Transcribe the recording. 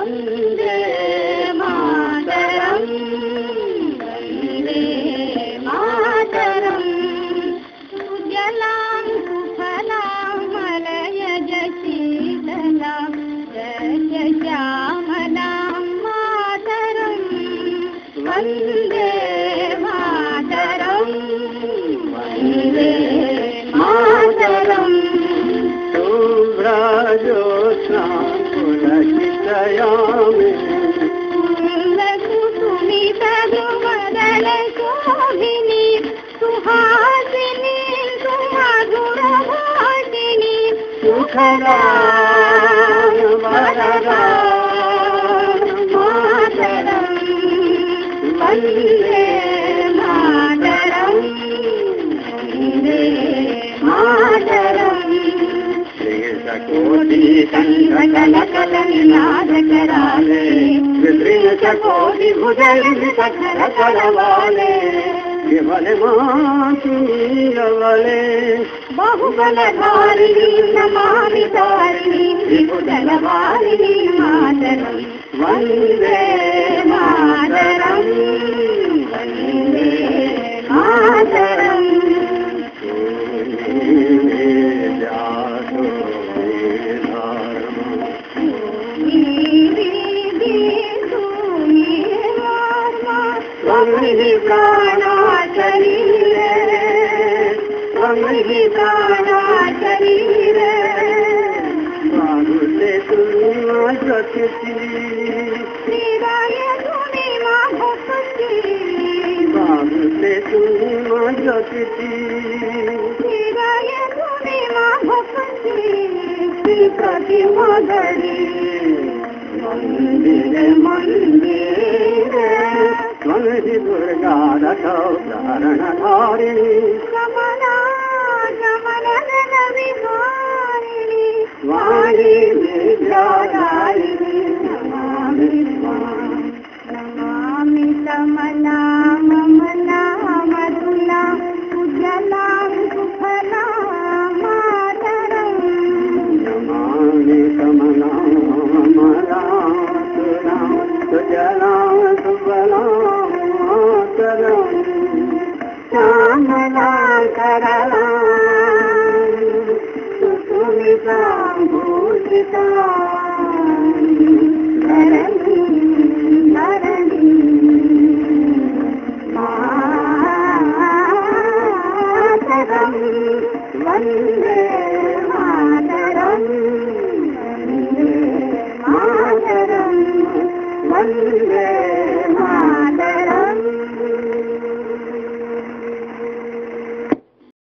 वन्दे मातरम् वन्दे मातरम् सुजलां सुफलां मलयज शीतलां सस्यश्यामलां मातरम् वन्दे मातरम् वन्दे मातरम् शुभ्रज्योत्स्ना पुलकितयामि कुसुमितद्रुमदलशोभिनी सुहासिनी सुमधुरभाषिणी सुखदां वरदां मातरम् वन्दे मातरम् वन्दे मातरम् कोटि कलकलनिनादकराले विदृतकोटि भुजलितकरकलवाले केवल मातुलवले बहुबलधारिणी नमामि तारिणी त्रिभुजलवारिणी मातरम् वन्दे मातरम् वन्दे मातरम् त्वमिहि प्राणाचरीरे स्वानुते तुमा जगति श्रीराय तुमी मा भक्ति स्वानुते तुमा जगति श्रीराय तुमी मा भक्ति श्री प्रतिमा धरी मंदिरे मंदिरे त्वमिहि दुर्गा रथौ धारणधारिणी कमला कमलदल विहारिणी वाणी विद्यादायिनी नमामि त्वां नमामि कमलां ममलां मधुलां उज्ज्वलां सुफलां मातरम् नमामि कमलां ममलां सुजलां सुफलां मातरम् श्यामलां करलां सुकुमितां भूषितां धरणीं मातरम् वन्दे मातरम् वन्दे मातरम् वन्दे मातरम्